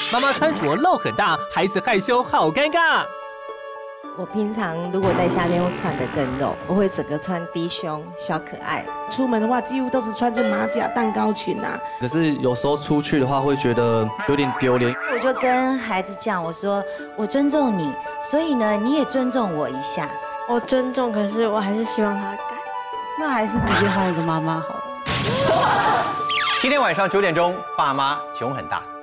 妈妈穿着露很大，孩子害羞，好尴尬。 我平常如果在夏天会穿得更露，我会整个穿低胸小可爱。 出门的话几乎都是穿着马甲蛋糕裙啊。 可是有时候出去的话会觉得有点丢脸。 我就跟孩子讲，我说我尊重你，所以呢你也尊重我一下。 我尊重，可是我还是希望他改。 那还是直接换一个妈妈好了。 今天晚上9点钟，爸妈熊很大。